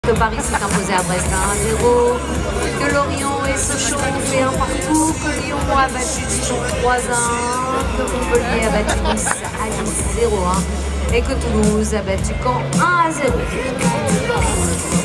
Que Paris s'est imposé à Brest 1-0, que Lorient et Sochaux ont fait un partout, que Lyon a battu Dijon 3-1, que Montpellier a battu Nice à Nice 0-1 et que Toulouse a battu Caen 1-0.